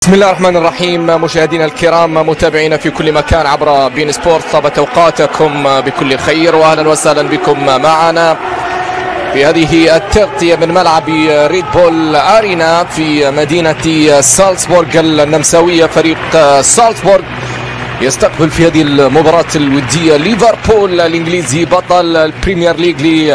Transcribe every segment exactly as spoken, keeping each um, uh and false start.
بسم الله الرحمن الرحيم. مشاهدينا الكرام متابعينا في كل مكان عبر بين سبورت، طابت اوقاتكم بكل خير واهلا وسهلا بكم معنا في هذه التغطية من ملعب ريد بول ارينا في مدينة سالزبورغ النمساوية. فريق سالزبورغ يستقبل في هذه المباراة الودية ليفربول الانجليزي بطل البريمير ليج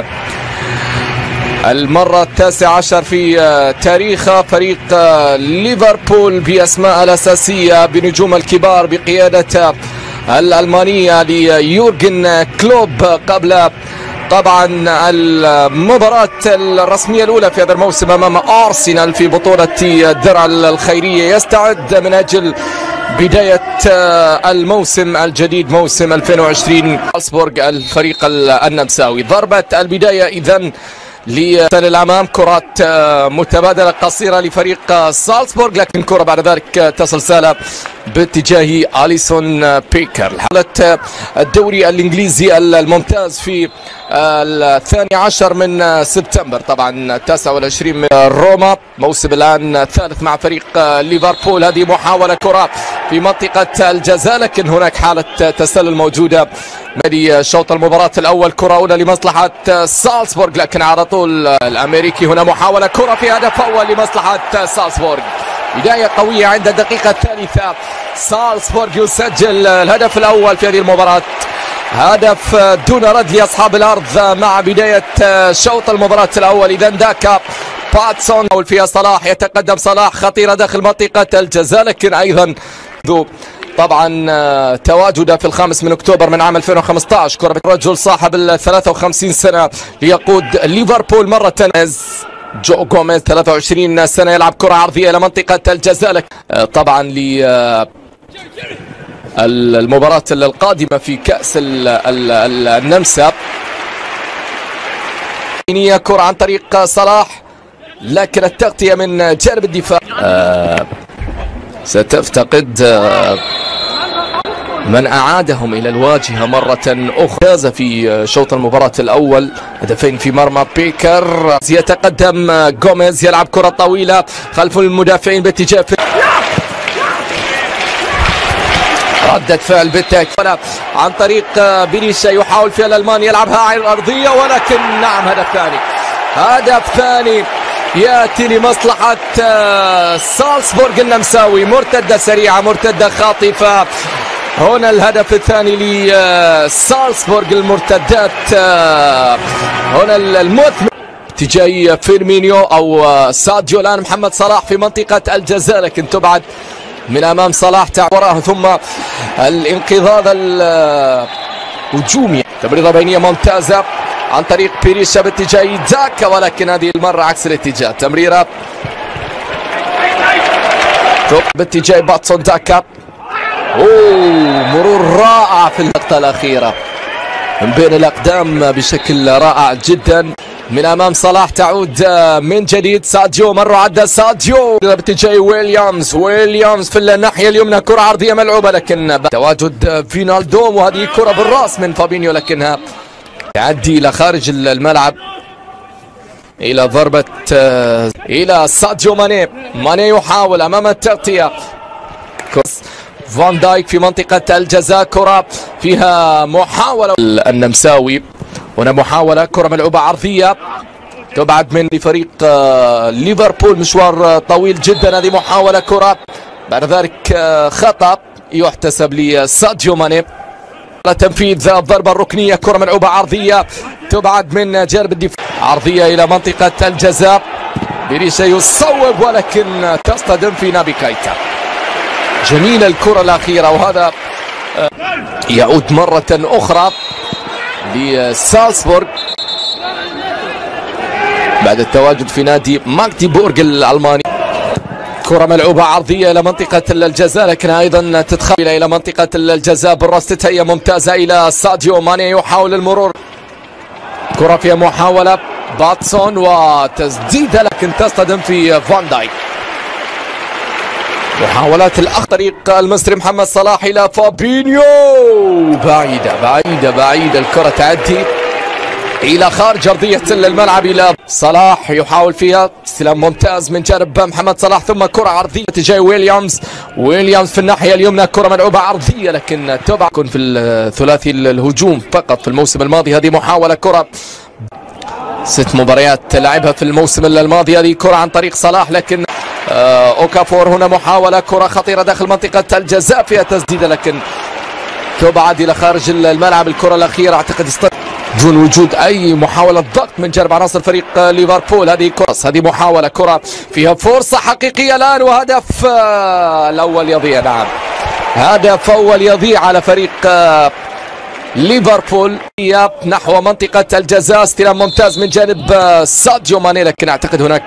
المرة التاسعة عشر في تاريخه. فريق ليفربول بأسماء الأساسية بنجوم الكبار بقيادة الألمانية ليورجن كلوب قبل طبعا المباراة الرسمية الأولى في هذا الموسم أمام أرسنال في بطولة الدرع الخيرية. يستعد من أجل بداية الموسم الجديد موسم ألفين وعشرين سالزبورغ الفريق النمساوي. ضربة البداية إذن للأمام، كرات متبادلة قصيرة لفريق سالزبورغ، لكن كرة بعد ذلك تصل سالة باتجاه أليسون بيكر. حالة الدوري الإنجليزي الممتاز في الثاني عشر من سبتمبر، طبعا التاسع والعشرين من روما، موسم الآن الثالث مع فريق ليفربول. هذه محاولة كرة في منطقة الجزاء، لكن هناك حالة تسلل موجودة مدي شوط المباراة الأول. كرة أولى لمصلحة سالزبورغ، لكن على طول الأمريكي. هنا محاولة كرة في هدف أول لمصلحة سالزبورغ. بداية قوية عند الدقيقة الثالثة، سالزبورغ يسجل الهدف الأول في هذه المباراة، هدف دون رد لأصحاب الأرض مع بداية شوط المباراة الأول. إذا ذاك باتسون فيها صلاح، يتقدم صلاح، خطيرة داخل منطقة الجزاء، لكن أيضا ذو طبعا تواجده في الخامس من اكتوبر من عام ألفين وخمسة عشر. كرة رجل صاحب ال ثلاثة وخمسين سنة ليقود ليفربول مرة. جو غوميز ثلاثة وعشرين سنة يلعب كرة عرضية إلى منطقة الجزاء، طبعا ل المباراة القادمة في كأس النمسا. كرة عن طريق صلاح، لكن التغطية من جانب الدفاع آه ستفتقد آه من أعادهم إلى الواجهة مرة أخرى. فاز في شوط المباراة الأول هدفين في مرمى بيكر. يتقدم غوميز، يلعب كرة طويلة خلف المدافعين باتجاه ردة فعل بالتأكيد عن طريق بيريشا، يحاول فيها الألماني يلعبها على الأرضية، ولكن نعم هدف ثاني، هدف ثاني يأتي لمصلحة سالزبورغ النمساوي. مرتدة سريعة، مرتدة خاطفة. هنا الهدف الثاني لسالزبورغ. المرتدات هنا المثمر تجاه فيرمينيو أو ساديو. الآن محمد صلاح في منطقة الجزاء، لكن تبعد من أمام صلاح وراءه، ثم الانقضاض الهجومي. تمريرة بينية ممتازة عن طريق بيريشا باتجاه داكا، ولكن هذه المرة عكس الاتجاه. تمريرة باتجاه باتسون داكا. اوه مرور رائع في اللقطة الأخيرة من بين الأقدام بشكل رائع جدا. من أمام صلاح تعود من جديد ساديو، مرة عدى ساديو باتجاه ويليامز. ويليامز في الناحية اليمنى، كرة عرضية ملعوبة، لكن تواجد فينالدوم، وهذه كرة بالراس من فابينيو، لكنها تعدي إلى خارج الملعب إلى ضربة إلى ساديو ماني. ماني يحاول أمام التغطية. فان دايك في منطقة الجزاء، كرة فيها محاولة النمساوي. هنا محاولة كرة ملعوبة عرضية تبعد من فريق ليفربول، مشوار طويل جدا. هذه محاولة كرة بعد ذلك خطأ يحتسب لساديو ماني على تنفيذ الضربة الركنية. كرة ملعوبة عرضية تبعد من جانب الدفاع، عرضية إلى منطقة الجزاء. بيريشا يصوب، ولكن تصطدم في نابي كايتا. جميلة الكرة الأخيرة، وهذا يعود مرة أخرى لسالزبورغ بعد التواجد في نادي ماغديبورغ الألماني. كرة ملعوبة عرضية إلى منطقة الجزاء، لكن أيضا تدخل إلى منطقة الجزاء بالراس. تتهيأ ممتازة إلى ساديو ماني، يحاول المرور. كرة فيها محاولة باتسون وتسديدة، لكن تصطدم في فان دايك. محاولات الأخ طريق المصري محمد صلاح إلى فابينيو، بعيدة بعيدة بعيدة الكرة تعدي الى خارج ارضيه الملعب الى صلاح يحاول فيها استلام ممتاز من جانب محمد صلاح ثم كره عرضيه تجاه ويليامز. ويليامز في الناحيه اليمنى كره ملعوبه عرضيه لكن تبع كن في الثلاثي الهجوم فقط في الموسم الماضي. هذه محاوله كره ست مباريات لعبها في الموسم الماضي. هذه كره عن طريق صلاح لكن اوكافور هنا محاوله كره خطيره داخل منطقه الجزاء فيها تسديده لكن تبعد الى خارج الملعب. الكره الاخيره اعتقد است دون وجود اي محاوله ضغط من جانب عناصر فريق ليفربول. هذه كره هذه محاوله كره فيها فرصه حقيقيه الان وهدف الاول يضيع. نعم هدف اول يضيع على فريق ليفربول نحو منطقه الجزاء. استلام ممتاز من جانب ساديو ماني لكن اعتقد هناك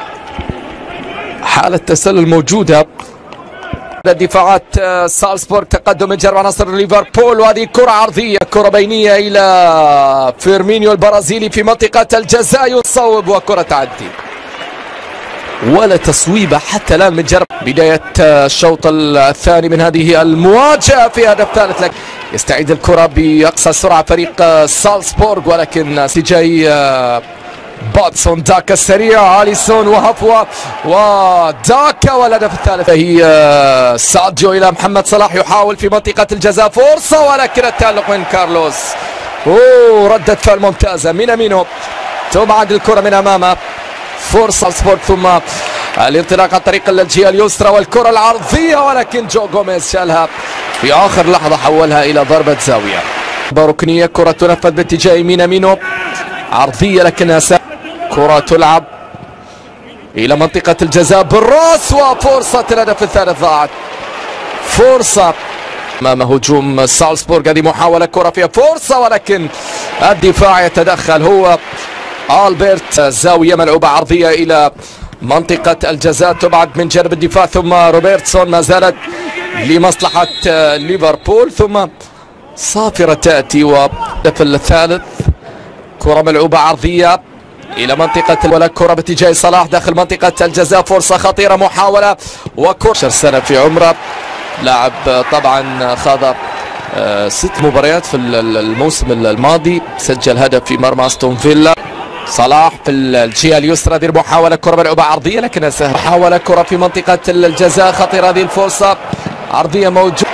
حاله تسلل موجوده. دفاعات سالزبورغ تقدم من جانب عناصر ليفربول وهذه كرة عرضية كرة بينية إلى فيرمينيو البرازيلي في منطقة الجزاء يصوب وكرة تعدي ولا تصويبة حتى الآن من جانب بداية الشوط الثاني من هذه المواجهة في هدف ثالث. لك يستعيد الكرة بأقصى سرعة فريق سالزبورغ ولكن سيجاي باتسون داكا السريع اليسون وهفوة وداكا والهدف الثالث. هي ساديو الى محمد صلاح يحاول في منطقة الجزاء فرصة ولكن التألق من كارلوس. اوه ردة فعل ممتازة من امينو تبعد الكرة من امامه. فرصة سبورت ثم الانطلاق عن طريق الجهة اليسرى والكرة العرضية ولكن جو جوميز شالها في اخر لحظة حولها الى ضربة زاوية. ركنية كرة تنفذ باتجاه يمين امينو عرضية لكنها كرة تلعب إلى منطقة الجزاء بالراس وفرصة الهدف الثالث ضاعت. فرصة أمام هجوم سالزبورغ. هذه محاولة كرة فيها فرصة ولكن الدفاع يتدخل هو ألبرت. زاوية ملعوبة عرضية إلى منطقة الجزاء تبعد من جانب الدفاع ثم روبرتسون ما زالت لمصلحة ليفربول ثم صافرة تأتي والهدف الثالث. كرة ملعوبة عرضية إلى منطقة ولا كرة باتجاه صلاح داخل منطقة الجزاء. فرصة خطيرة محاولة وكرة عشر سنة في عمره لاعب طبعا خاض ست مباريات في الموسم الماضي سجل هدف في مرمى استون فيلا. صلاح في الجهة اليسرى هذه محاولة كرة ملعوبة عرضية لكنها سهلة. محاولة كرة في منطقة الجزاء خطيرة. هذه الفرصة عرضية موجودة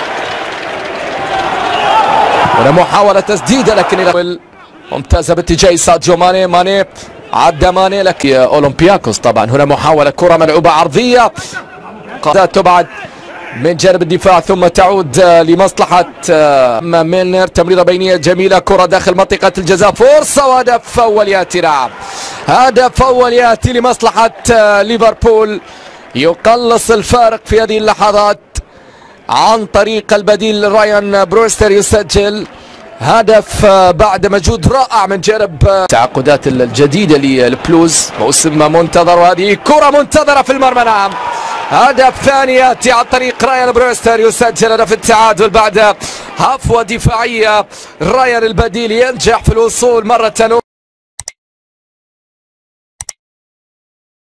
هنا محاولة تسديدة لكن ممتازة باتجاه ساديو ماني. ماني عدى ماني لك اولمبياكوس طبعا. هنا محاولة كرة ملعوبة عرضية تبعد من جانب الدفاع ثم تعود لمصلحة ميلنر. تمريرة بينية جميلة كرة داخل منطقة الجزاء فرصة وهدف أول يأتي. نعم هدف أول يأتي لمصلحة ليفربول يقلص الفارق في هذه اللحظات عن طريق البديل رايان بروستر يسجل هدف بعد مجهود رائع من جانب التعاقدات الجديدة للبلوز. موسم منتظر وهذه كرة منتظرة في المرمى. نعم هدف ثاني يأتي عن طريق رايان بروستر يسجل هدف التعادل بعد هفوة دفاعية. رايان البديل ينجح في الوصول مرة